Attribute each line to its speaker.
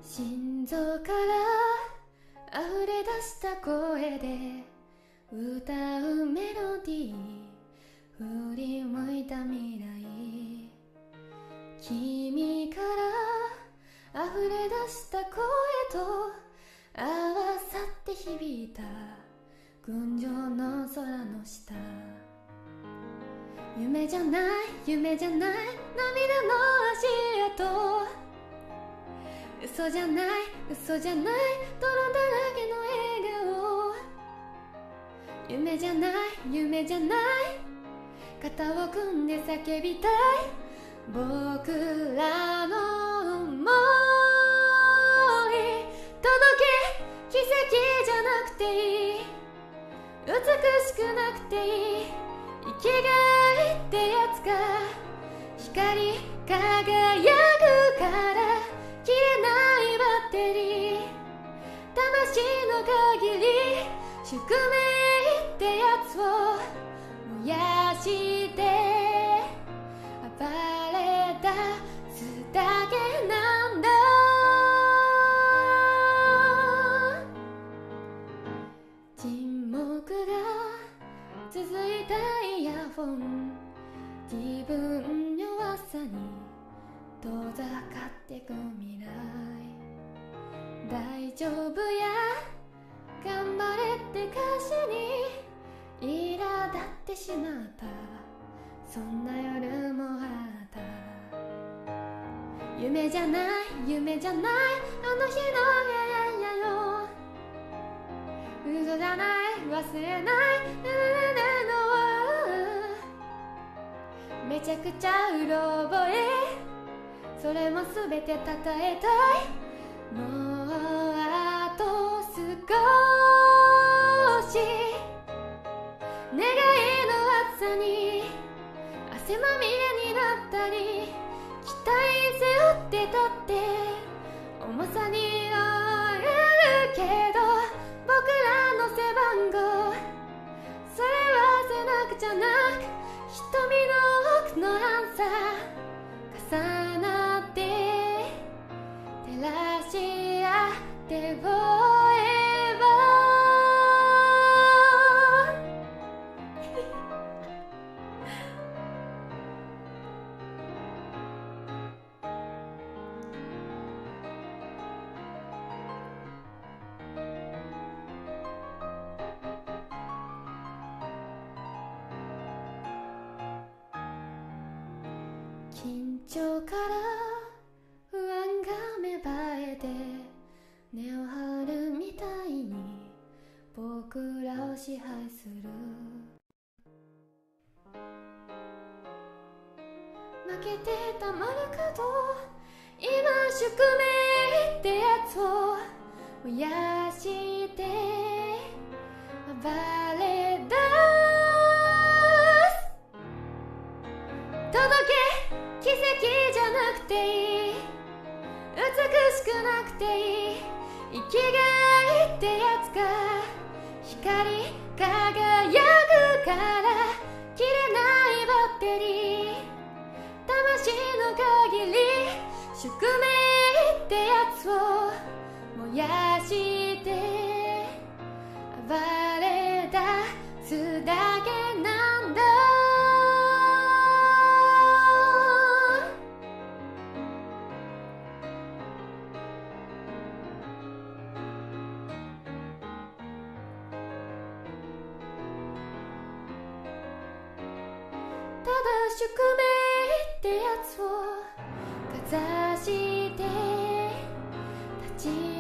Speaker 1: 心臓から溢れ出した声で歌うメロディー、振り向いた未来、君から溢れ出した声と合わさって響いた群青の空の下、夢じゃない夢じゃない涙の足跡、嘘じゃない嘘じゃない泥だらけの笑顔、夢じゃない夢じゃない肩を組んで叫びたい僕らの想い、届け奇跡じゃなくていい、美しくなくていい、生きがいってやつか、光り輝くから消えないバッテリー、魂の限り宿命ってやつを燃やして暴れ出すだけなんだ。沈黙が続いたイヤホン、自分弱さに遠ざかってく未来、大丈夫や頑張れって歌詞に苛立ってしまった、そんな夜もあった。夢じゃない夢じゃないあの日のややよ、嘘じゃない忘れないのめちゃくちゃうろ覚え、それもすべてたたえたい、もうあと少し、願いの暑さに汗まみれになったり、期待背負ってたって重さに追えるけど、僕らの背番号それは背中じゃなく瞳の奥のアンサー、重なって照らし合ってフォーエバ緊張から不安が芽生えて根を張るみたいに僕らを支配する、負けてたまるかと今宿命ってやつを燃やして暴れ出す、届け奇跡じゃなくていい、美しくなくていい、生きがいってやつか、光り輝くから切れないバッテリー、魂の限り宿命ってやつを燃やして暴れ出すだけなんだ。ただ宿命ってやつをかざして立ち